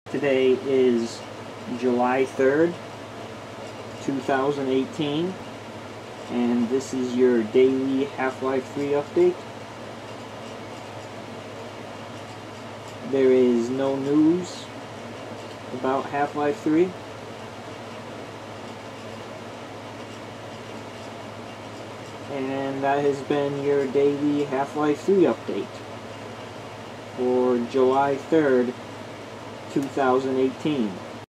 Today is July 3rd, 2018, and this is your daily Half-Life 3 update. There is no news about Half-Life 3. And that has been your daily Half-Life 3 update for July 3rd, 2018.